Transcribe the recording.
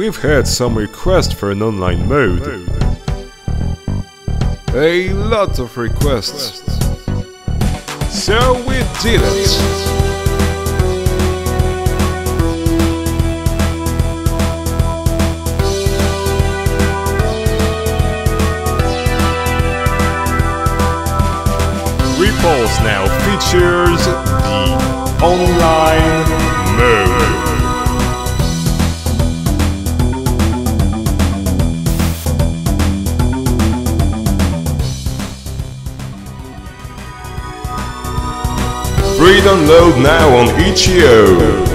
we've had some requests for an online mode. A lot of requests. So we did it! Repulse now features the online mode. Free download now on itch.io.